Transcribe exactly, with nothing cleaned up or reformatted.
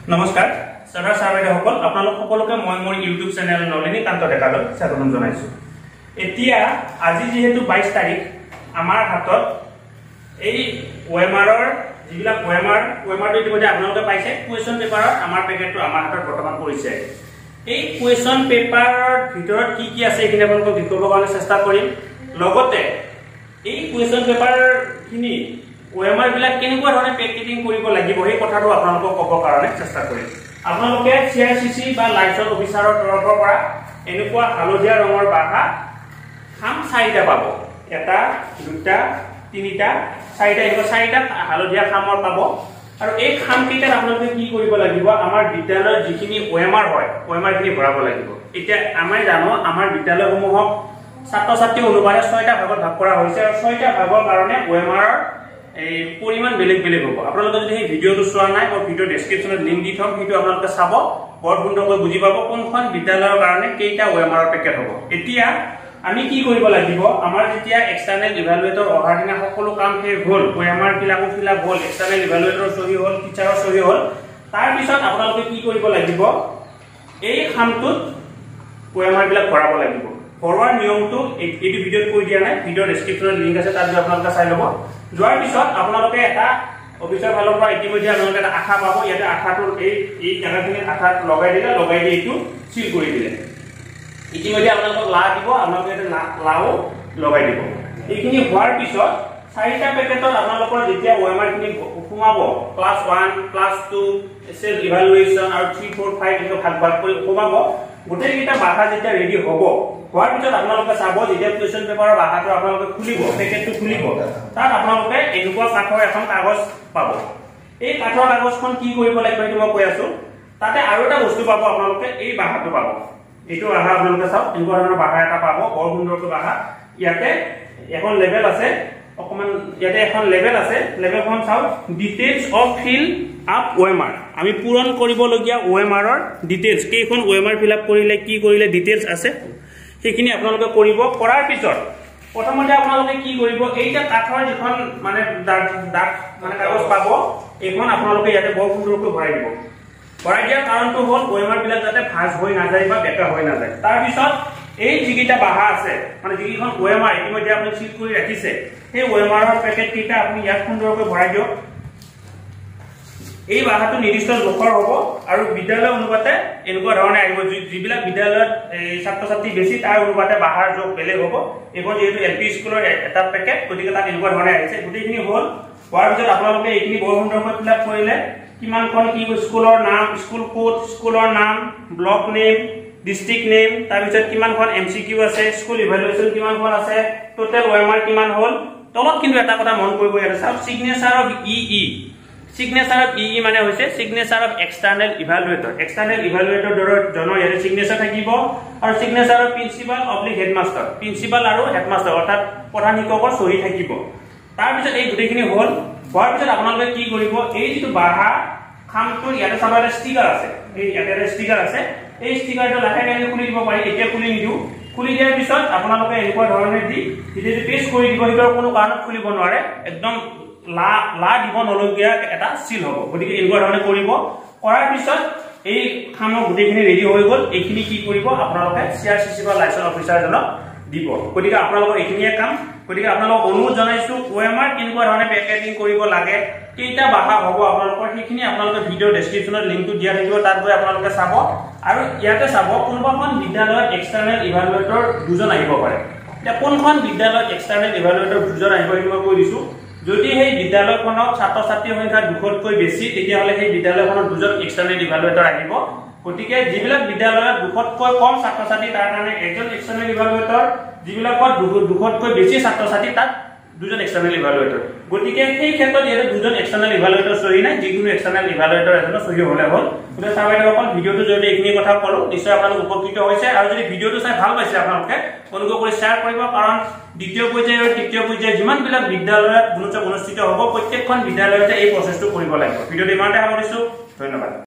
নমস্কাৰ সদা সাবেদা সকল আপোনালোক সকলোকে মই মোৰ ইউটিউব চেনেল নলিনী কান্ত ডেকালৈ স্বাগতম জনাইছো। এতিয়া আজি যেহেতু বাইশ তাৰিখ আমাৰ হাতত এই ওএমআৰৰ যিবিলাক ওএমআৰ ওএমআৰটো ইতিমধ্যে আপোনালোকে পাইছে। কুৱেশ্যন পেপাৰত আমাৰ পেকেটটো আমাৰ হাতত বৰ্তমান পৰিছে। এই কুৱেশ্যন পেপাৰৰ ভিতৰত কি কি আছে এইখিনি আপোনালোকক দেখুৱাবৰ কাৰণে চেষ্টা কৰিম। লগতে এই কুৱেশ্যন পেপাৰখিনি ওএমআৰ বিলাক কেনেকুৱা ধৰণে পেকেটিং কৰিব লাগিব সেই কথাটো আপোনালোকক ক'ব কাৰণে চেষ্টা কৰিম। আপোনালোকে চিআইচিচি বা লাইসেন্স অফিচাৰৰ তৰফৰ পৰা এনেকুৱা হালধীয়া ৰঙৰ বাহা খাম চাৰিটা পাব। এটা দুটা তিনিটা চাৰিটা এনেকুৱা চাৰিটা হালধীয়া খামৰ পাব। আৰু এই খামকেইটাত আপোনালোকে কি কৰিব লাগিব, আমাৰ বিদ্যালয়ৰ যিখিনি ওএমআৰ হয় ওএমআৰ খিনি ভৰাব লাগিব। এতিয়া আমি জানো আমাৰ বিদ্যালয়সমূহক ছাত্ৰ ছাত্ৰী অনুপাতে ছয়টা ভাগত ভাগ কৰা হৈছে আৰু ছয়টা ভাগৰ কাৰণে ওএমআৰৰ এই পৰিমাণ বেলেগ বেলেগ হ'ব। আপোনালোকে যদি এই ভিডিঅ'টো চোৱা নাই মই ভিডিঅ' ডেছক্ৰিপশ্যনত লিংক দি থম, সেইটো আপোনালোকে চাব, বৰ সুন্দৰকৈ বুজি পাব কোনখন বিদ্যালয়ৰ কাৰণে কেইটা ওএমআৰৰ পেকেট হ'ব। এতিয়া আমি কি কৰিব লাগিব, আমাৰ যেতিয়া এক্সটাৰ্নেল ইভালুৱেটৰ অহাৰ দিনা সকলো কাম শেষ হ'ল, ওএমআৰ বিলাকো ফিল আপ হ'ল, এক্সটাৰ্নেল ইভালুৱেটৰ চহী হ'ল, টিচাৰৰ চহী হ'ল, তাৰ পিছত আপোনালোকে কি কৰিব লাগিব, এই খামটোত ওএমআৰ বিলাক ভৰাব লাগিব। ভৰোৱাৰ নিয়মটো এইটো ভিডিঅ'ত কৈ দিয়া নাই, ভিডিঅ' ডেছক্ৰিপশ্যনত লিংক আছে, তাত আপোনালোকে চাই ল'ব। যোৱাৰ পিছত আপোনালোকে এটা অফিচৰ ফালৰ পৰা ইতিমধ্যে আপোনালোকে এটা আঠা পাব। ইয়াতে আঠাটো এই এই জেগাখিনিত আঠাত লগাই দিলে, লগাই দি এইটো চিল কৰি দিলে। ইতিমধ্যে আপোনালোকক লা দিব, আপোনালোকে লাও লগাই দিব। এইখিনি হোৱাৰ পিছত চাৰিটা পেকেটত আপোনালোকৰ যেতিয়া ওএমআৰ খিনি সোমাব, class one class two self evaluation আৰু থ্ৰী ফ'ৰ ফাইভ এনেকৈ ভাগ ভাগ কৰি সোমাব। গোটেইকেইটা বাহা যেতিয়া ৰেডি হ'ব, হোৱাৰ পিছত আপোনালোকে চাব যেতিয়া কুৱেশ্যন পেপাৰৰ বাহাটো আপোনালোকে খুলিব, পেকেটটো খুলিব, তাত আপোনালোকে এনেকুৱা কাঠৰ এখন কাগজ পাব। এই কাঠৰ কাগজখন কি কৰিব লাগিব সেইটো মই কৈ আছো। তাতে আৰু এটা বস্তু পাব, আপোনালোকে এই বাহাটো পাব। এইটো বাহা আপোনালোকে চাওক, এনেকুৱা ধৰণৰ বাহা এটা পাব, বৰ সুন্দৰকৈ বাহা। ইয়াতে এখন লেবেল আছে, অকমান ইয়াতে এখন লেবেল আছে, লেবেলখন চাওক, details of fill up OMR. আমি পূৰণ কৰিবলগীয়া ওএমআৰৰ ডিটেইলছ, কেইখন ওএমআৰ ফিল আপ কৰিলে কি কৰিলে ডিটেইলছ আছে সেইখিনি আপোনালোকে কৰিব। কৰাৰ পিছত প্ৰথমতে আপোনালোকে কি কৰিব, এইটা কাঠৰ যিখন মানে দাগ মানে কাগজ পাব, এইখন আপোনালোকে ইয়াতে বৰ সুন্দৰকৈ ভৰাই দিব। ভৰাই দিয়াৰ কাৰণটো হ'ল ওএমআৰ বিলাক যাতে ভাঁজ হৈ নাযায় বা বেকা হৈ নাযায়। তাৰপিছত এই যিকেইটা বাহা আছে, মানে যিকেইখন ওএমআৰ ইতিমধ্যে আপুনি চিল কৰি ৰাখিছে, সেই ওএমআৰৰ পেকেট কেইটা আপুনি ইয়াত সুন্দৰকৈ ভৰাই দিয়ক। এই বাহাটো নিৰ্দিষ্ট জোখৰ হ'ব আৰু বিদ্যালয় অনুপাতে এনেকুৱা ধৰণে আহিব। যিবিলাক বিদ্যালয়ত ছাত্ৰ ছাত্ৰী বেছি তাৰ অনুপাতে বাহাৰ জোখ বেলেগ হ'ব। এইখন যিহেতু এল পি স্কুলৰ এটা পেকেট, গতিকে তাত এনেকুৱা ধৰণে আহিছে। গোটেইখিনি হ'ল, হোৱাৰ পিছত আপোনালোকে এইখিনি বৰ সুন্দৰকৈ ফিল আপ কৰিলে, কিমানখন কি স্কুলৰ নাম, স্কুল কোড, স্কুলৰ নাম, ব্লক নেম, ডিষ্ট্ৰিক্ট নেম, তাৰপিছত কিমানখন এম চি কিউ আছে, স্কুল ইভালুৱেশ্যন কিমানখন আছে, টোটেল ওএমআৰ কিমান হ'ল। তলত কিন্তু এটা কথা মন কৰিব, ইয়াতে চাওক, signature of E E signature of E E মানে হৈছে signature of external evaluator. External evaluator জনৰ ইয়াতে সিগনেচাৰ থাকিব আৰু signature of principal oblique headmaster, principal আৰু হেডমাষ্টাৰ অৰ্থাৎ প্ৰধান শিক্ষকৰ চহী থাকিব। তাৰপিছত এই গোটেইখিনি হ'ল, হোৱাৰ পিছত আপোনালোকে কি কৰিব, এই যিটো বাহা খামটোৰ ইয়াতে চাব এটা ষ্টিকাৰ আছে, এই ইয়াতে এটা ষ্টিকাৰ আছে, এই ষ্টিকাৰটো লাহে লাহে খুলি দিব পাৰি। এতিয়া খুলি নিদিওঁ, খুলি দিয়াৰ পিছত আপোনালোকে এনেকুৱা ধৰণে দি যেতিয়া পেষ্ট কৰি দিব, সেইটো কোনো কাৰণত খুলিব নোৱাৰে, একদম লা লা দিব নলগীয়া এটা চিল হ'ব। গতিকে এনেকুৱা ধৰণে কৰিব। কৰাৰ পিছত এই খামৰ গোটেইখিনি ৰেডি হৈ গ'ল। এইখিনি কি কৰিব, আপোনালোকে চিআৰচিচি বা লাইসেন্স অফিচাৰজনক দিব। গতিকে আপোনালোকৰ এইখিনিয়ে কাম। গতিকে আপোনালোকক অনুৰোধ জনাইছো, ওএমআৰ কেনেকুৱা ধৰণে পেকেটিং কৰিব লাগে, কেইটা বাহা হ'ব আপোনালোকৰ, সেইখিনি আপোনালোকে ভিডিঅ' ডেছক্ৰিপশ্যনত লিংকটো দিয়া থাকিব, তাত গৈ আপোনালোকে চাব। আৰু ইয়াতে চাব, কোনোবাখন বিদ্যালয়ত এক্সটাৰ্নেল ইভালুৱেটৰ দুজন আহিব পাৰে। এতিয়া কোনখন বিদ্যালয়ত এক্সটাৰ্নেল ইভালুৱেটৰ দুজন আহিব সেইটো মই কৈ দিছো। যদি সেই বিদ্যালয়খনত ছাত্ৰ ছাত্ৰীৰ সংখ্যা দুশতকৈ বেছি, তেতিয়াহ'লে সেই বিদ্যালয়খনত দুজন এক্সটাৰ্নেল ইভালুৱেটৰ আহিব। গতিকে যিবিলাক বিদ্যালয়ত দুশতকৈ কম ছাত্ৰ ছাত্ৰী তাৰ কাৰণে এজন এক্সটাৰ্নেল ইভালুৱেটৰ, যিবিলাকত দুশতকৈ বেছি ছাত্ৰ ছাত্ৰী তাত দুজন এক্সটাৰ্নেল ইভালুৱেটৰ। গতিকে সেই ক্ষেত্ৰত ইয়াতে দুজন এক্সটাৰ্নেল ইভালুৱেটৰ চহী নাই, যিকোনো এক্সটাৰ্নেল ইভালুৱেটৰ এজনৰ চহী হ'লে হ'ল। গতিকে চাবাইদেউসকল, ভিডিঅ'টো যদি এইখিনি কথা ক'লো, নিশ্চয় আপোনালোক উপকৃত হৈছে। আৰু যদি ভিডিঅ'টো চাই ভাল পাইছে আপোনালোকে অনুগ্ৰহ কৰি শ্বেয়াৰ কৰিব, কাৰণ দ্বিতীয় পৰ্যায়ৰ তৃতীয় পৰ্যায়ৰ যিমানবিলাক বিদ্যালয়ত গুণোৎসৱ অনুষ্ঠিত হ'ব, প্ৰত্যেকখন বিদ্যালয়তে এই প্ৰচেছটো কৰিব লাগিব। ভিডিঅ'টো ইমানতে সামৰিছো, ধন্যবাদ।